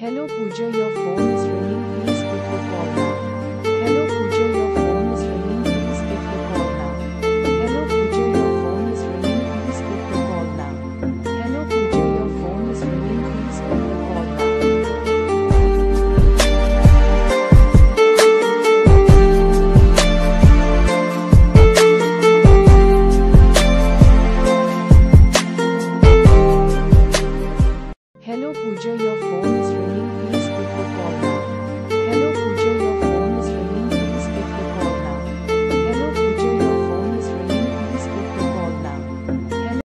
Hello Pooja, your phone is ringing. Please pick your call now. Hello Pooja, your